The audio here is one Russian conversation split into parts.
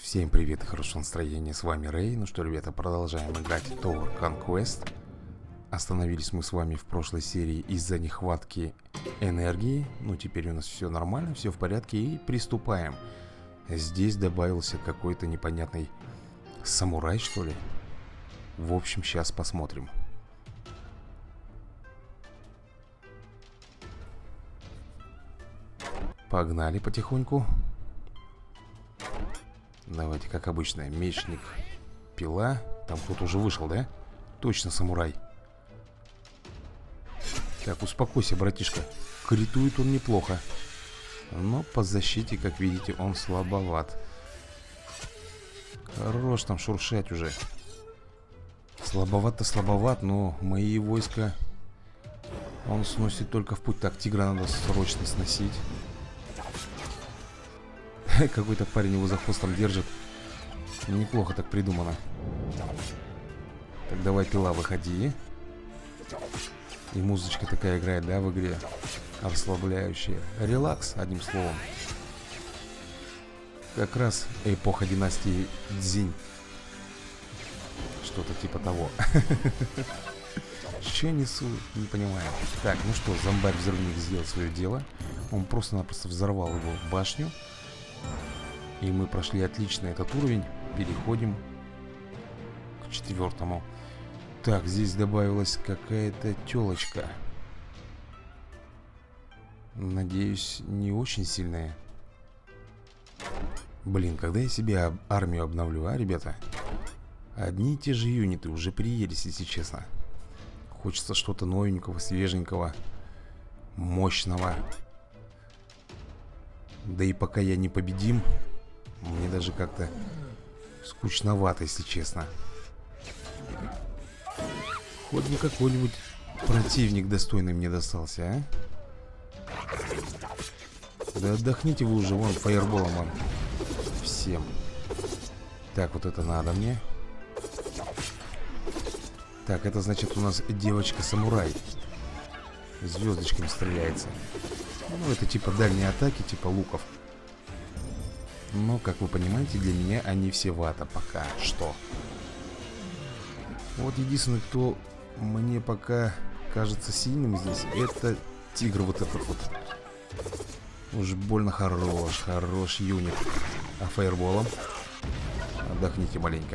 Всем привет и хорошего настроения, с вами Рэй. Ну что, ребята, продолжаем играть Tower Conquest. Остановились мы с вами в прошлой серии из-за нехватки энергии. Ну, теперь у нас все нормально, все в порядке и приступаем. Здесь добавился какой-то непонятный самурай, что ли. В общем, сейчас посмотрим. Погнали потихоньку. Давайте, как обычно, мечник, пила. Там кто-то уже вышел, да? Точно самурай. Так, успокойся, братишка. Критует он неплохо. Но по защите, как видите, он слабоват. Хорош там шуршать уже. Слабоват-то слабоват, но мои войска он сносит только в путь. Так, тигра надо срочно сносить. Какой-то парень его за хвостом держит. Неплохо так придумано. Так, давай, пила, выходи. И музычка такая играет, да, в игре. Расслабляющая. Релакс, одним словом. Как раз эпоха династии Цзинь. Что-то типа того. Что я несу, не понимаю. Так, ну что, зомбарь-взрывник сделал свое дело. Он просто-напросто взорвал его башню. И мы прошли отлично этот уровень. Переходим к 4-му. Так, здесь добавилась какая-то телочка. Надеюсь, не очень сильная. Блин, когда я себе армию обновлю, а, ребята? Одни и те же юниты, уже приелись, если честно. Хочется что-то новенького, свеженького, мощного. Да и пока я не победим, мне даже как-то скучновато, если честно. Хоть не какой-нибудь противник достойный мне достался, а? Да отдохните вы уже, вон, фаерболом вам всем. Так, вот это надо мне. Так, это значит у нас девочка-самурай. Звездочками стреляется. Ну, это типа дальние атаки, типа луков. Но, как вы понимаете, для меня они все вата пока что. Вот единственный, кто мне пока кажется сильным здесь, это тигр вот этот вот. Уж больно хорош юнит. А фаерболом отдохните маленько.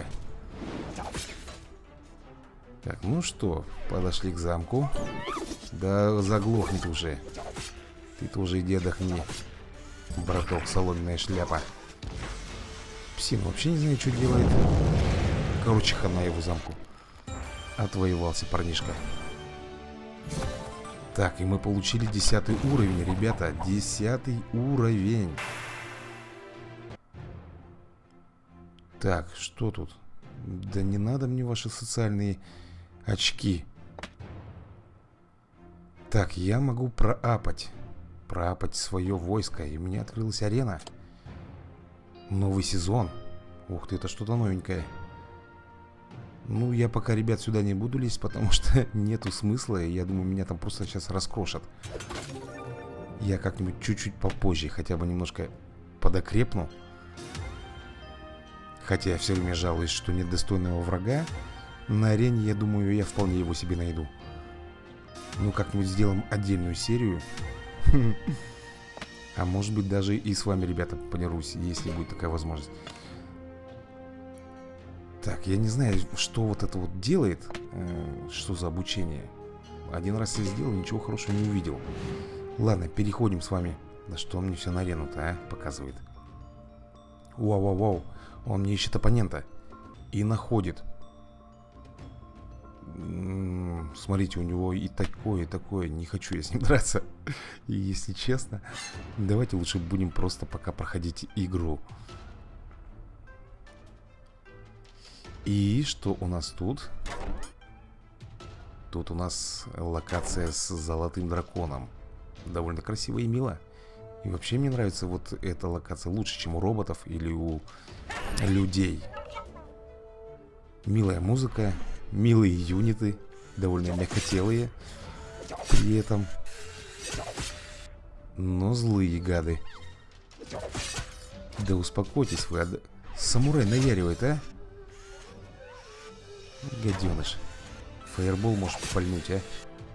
Так, ну что, подошли к замку. Да заглохнет уже. Ты тоже иди отдохни, браток, соломенная шляпа. Псин вообще не знаю, что делает. Короче, хана его замку. Отвоевался парнишка. Так, и мы получили 10-й уровень, ребята. 10-й уровень. Так, что тут? Да не надо мне ваши социальные очки. Так, я могу проапать свое войско. И у меня открылась арена. Новый сезон. Ух ты, это что-то новенькое. Ну, я пока, ребят, сюда не буду лезть, потому что нету смысла. Я думаю, меня там просто сейчас раскрошат. Я как-нибудь чуть-чуть попозже хотя бы немножко подокрепну. Хотя я все время жалуюсь, что нет достойного врага. На арене, я думаю, я вполне его себе найду. Ну, как-нибудь сделаем отдельную серию. А может быть, даже и с вами, ребята, подерусь, если будет такая возможность. Так, я не знаю, что вот это вот делает. Что за обучение. Один раз я сделал, ничего хорошего не увидел. Ладно, переходим с вами. Да что он мне все на арену-то, а? Показывает. Вау-вау-вау. Он мне ищет оппонента. И находит. Смотрите, у него и такое, и такое. Не хочу я с ним драться. И если честно, давайте лучше будем просто пока проходить игру. И что у нас тут? Тут у нас локация с золотым драконом. Довольно красиво и мило. И вообще мне нравится вот эта локация лучше, чем у роботов или у людей. Милая музыка, милые юниты, довольно мягкотелые при этом. Но злые гады. Да успокойтесь вы, самурай наяривает, а? Гаденыш. Фаербол можешь пальнуть, а?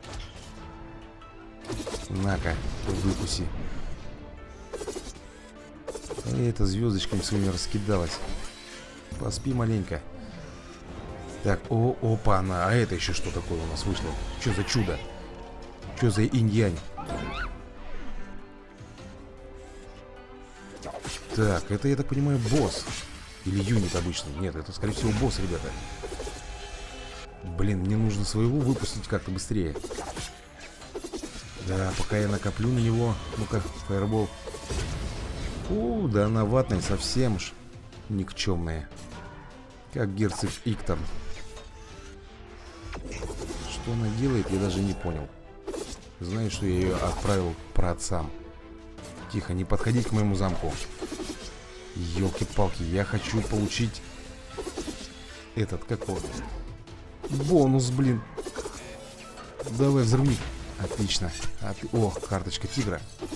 На-ка, выкуси. Это звездочками своими раскидалась. Поспи маленько. Так, опа-на. А это еще что такое у нас вышло? Что за чудо? Что за инь-янь? Так, это, я так понимаю, босс. Или юнит обычный. Нет, это, скорее всего, босс, ребята. Блин, мне нужно своего выпустить как-то быстрее. Да, пока я накоплю на него. Ну-ка, фаербол. Да она ватная совсем уж. Никчемная. Как герцог Иктор. Что она делает, я даже не понял. Знаю, что я ее отправил к праотцам. Тихо, не подходить к моему замку. Ёлки-палки, я хочу получить этот, как он? Бонус, блин. Давай, взрыви. Отлично. Ох, карточка тигра.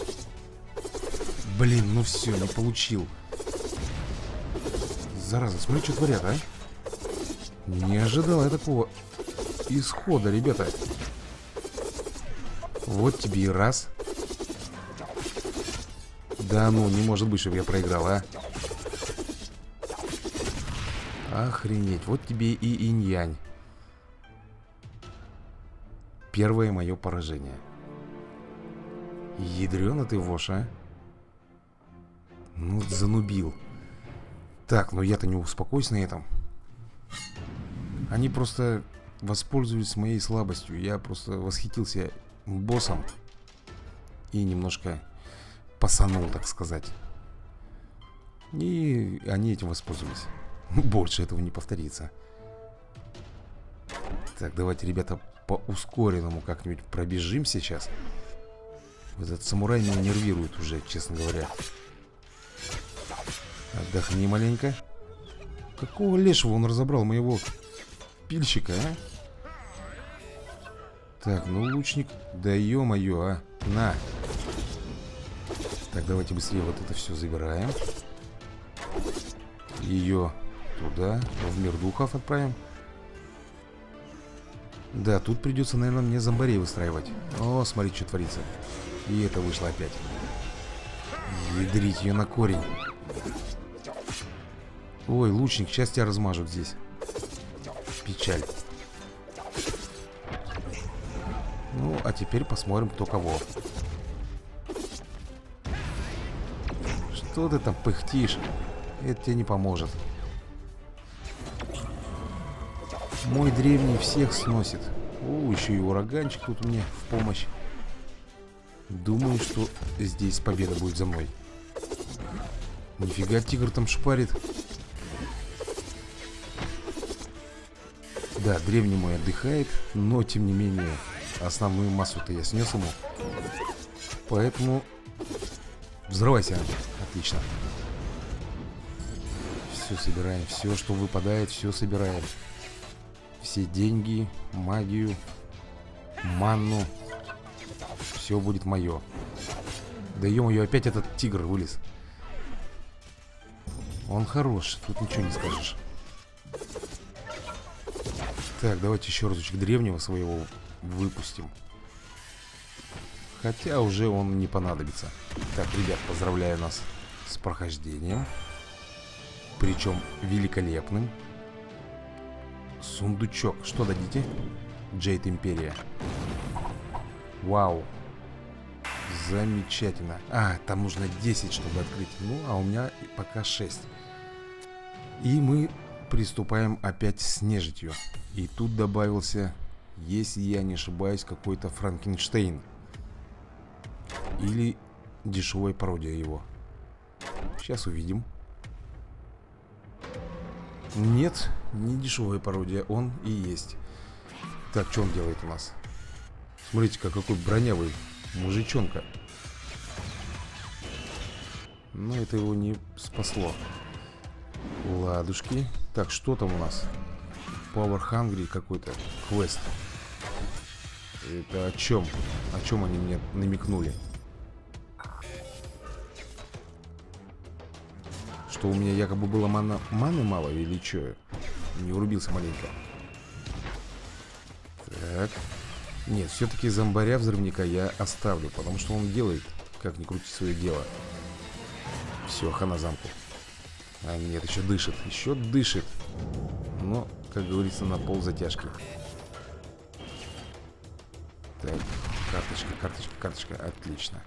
Блин, ну все, не получил. Зараза, смотри, что творят, а? Не ожидал я такого исхода, ребята. Вот тебе и раз. Да ну, не может быть, чтобы я проиграл, а? Охренеть, вот тебе и инь-янь. Первое мое поражение. Ядрёно ты вошь, а? Ну, занубил. Так, но я-то не успокоюсь на этом. Они просто воспользовались моей слабостью. Я просто восхитился боссом и немножко пасанул, так сказать. И они этим воспользовались. Больше этого не повторится. Так, давайте, ребята, по ускоренному как-нибудь пробежим сейчас. Этот самурай меня нервирует уже, честно говоря. Отдохни маленько. Какого лешего он разобрал моего пильщика, а? Так, ну лучник. Да ё-моё, а. На. Так, давайте быстрее вот это все забираем. Ее туда, в мир духов отправим. Да, тут придется, наверное, мне зомбарей выстраивать. О, смотри, что творится. И это вышло опять. Ядрить ее на корень. Ой, лучник, сейчас тебя размажут здесь. Печаль. Ну, а теперь посмотрим, кто кого. Что ты там пыхтишь? Это тебе не поможет. Мой древний всех сносит. О, еще и ураганчик тут мне в помощь. Думаю, что здесь победа будет за мной. Нифига, тигр там шпарит. Да, древний мой отдыхает, но тем не менее основную массу-то я снес ему. Поэтому взрывайся. Отлично. Все собираем, все, что выпадает, все собираем. Все деньги, магию, манну. Все будет мое. Да ё-моё, опять этот тигр вылез. Он хорош, тут ничего не скажешь. Так, давайте еще разочек древнего своего выпустим. Хотя уже он не понадобится. Так, ребят, поздравляю нас с прохождением. Причем великолепным. Сундучок. Что дадите? Джейд Империя. Вау. Замечательно. А, там нужно 10, чтобы открыть. Ну, а у меня пока 6. И мы приступаем опять с нежитью. И тут добавился, если я не ошибаюсь, какой-то Франкенштейн. Или дешевая пародия его. Сейчас увидим. Нет, не дешевая пародия, он и есть. Так, что он делает у нас? Смотрите-ка, какой бронявый мужичонка. Но это его не спасло. Ладушки. Так, что там у нас? Power Hungry какой-то квест. Это о чем? О чем они мне намекнули? Что у меня якобы было маны мало или что? Не урубился маленько. Так. Нет, все-таки зомбаря-взрывника я оставлю, потому что он делает, как ни крути, свое дело. Все, хана замку. А нет, еще дышит. Еще дышит. Но, как говорится, на пол затяжки. Так, карточка, карточка, карточка. Отлично.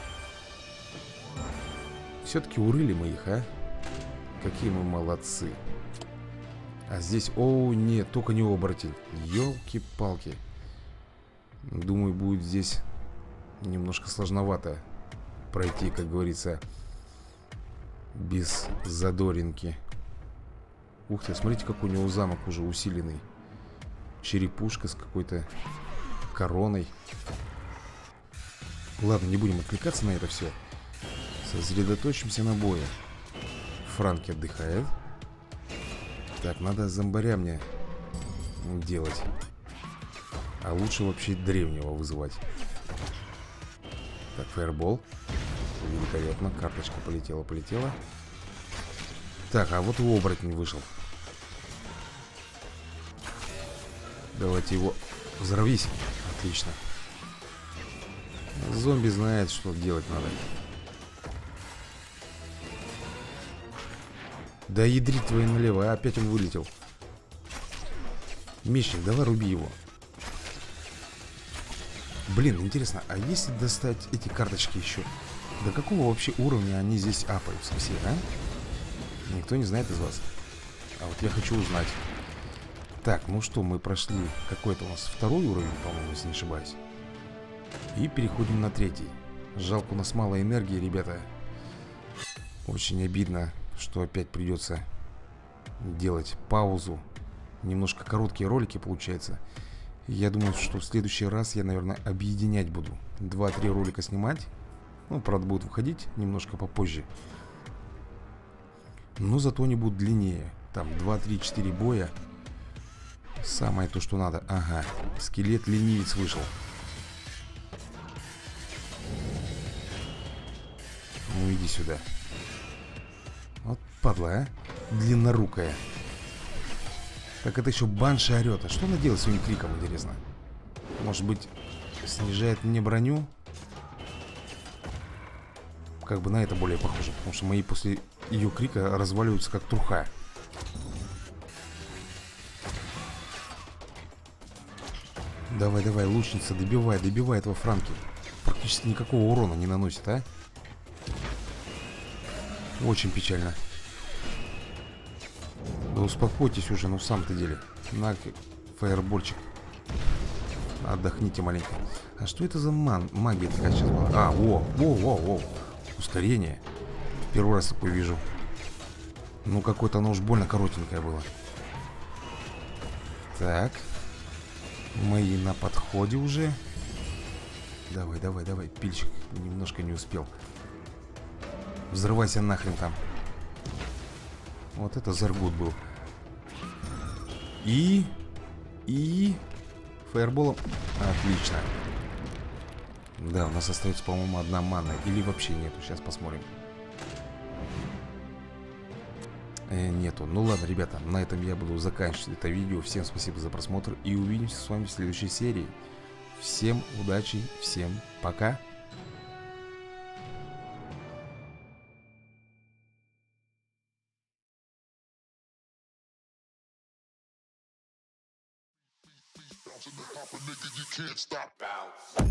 Все-таки урыли мы их, а? Какие мы молодцы. А здесь... О, нет, только не оборотень. Ёлки-палки. Думаю, будет здесь немножко сложновато пройти, как говорится, без задоринки. Ух ты, смотрите, какой у него замок уже усиленный. Черепушка с какой-то короной. Ладно, не будем отвлекаться на это все. Сосредоточимся на бое. Франки отдыхает. Так, надо зомбаря мне делать. А лучше вообще древнего вызывать. Так, фаербол. Великолепно, карточка полетела, полетела. Так, а вот и оборотень вышел. Давайте его... Взорвись. Отлично. Зомби знает, что делать надо. Да ядрить твои налево, опять он вылетел. Мечник, давай руби его. Блин, интересно, а если достать эти карточки еще? До какого вообще уровня они здесь апаются все, а? Никто не знает из вас. А вот я хочу узнать. Так, ну что, мы прошли какой-то у нас второй уровень, по-моему, если не ошибаюсь. И переходим на третий. Жалко, у нас мало энергии, ребята. Очень обидно, что опять придется делать паузу. Немножко короткие ролики получается. Я думаю, что в следующий раз я, наверное, объединять буду. 2-3 ролика снимать. Ну, правда, будут выходить немножко попозже. Но зато они будут длиннее. Там 2-3-4 боя. Самое то, что надо. Ага, скелет-ленивец вышел. Ну, иди сюда. Вот падла, а? Длиннорукая. Так это еще банши орет. А что она делает своим криком, интересно? Может быть, снижает мне броню? Как бы на это более похоже. Потому что мои после ее крика разваливаются как труха. Давай, давай, лучница, добивай, добивай этого Франки. Практически никакого урона не наносит, а? Очень печально. Да успокойтесь уже, ну в самом-то деле. На, фаербольчик. Отдохните маленько. А что это за магия такая сейчас была? А, во. Ускорение. Первый раз такое вижу. Ну, какое-то оно уж больно коротенькое было. Так. Мои на подходе уже. Давай, давай, давай. Пильчик немножко не успел. Взрывайся нахрен там. Вот это заргут был. И фаерболом. Отлично. Да, у нас остается, по-моему, одна мана. Или вообще нету, сейчас посмотрим. Нету. Ну ладно, ребята, на этом я буду заканчивать это видео. Всем спасибо за просмотр. И увидимся с вами в следующей серии. Всем удачи, всем пока. Nigga, you can't stop. Bounce.